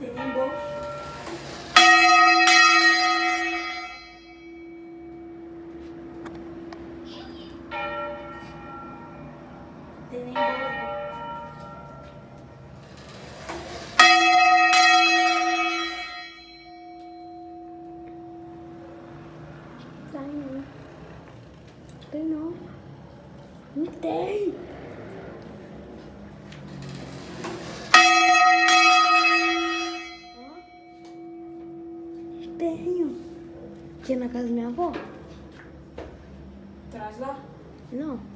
Entendeu? Tem não. Não tem. Tenho. Tinha na casa da minha avó. Traz lá. Não.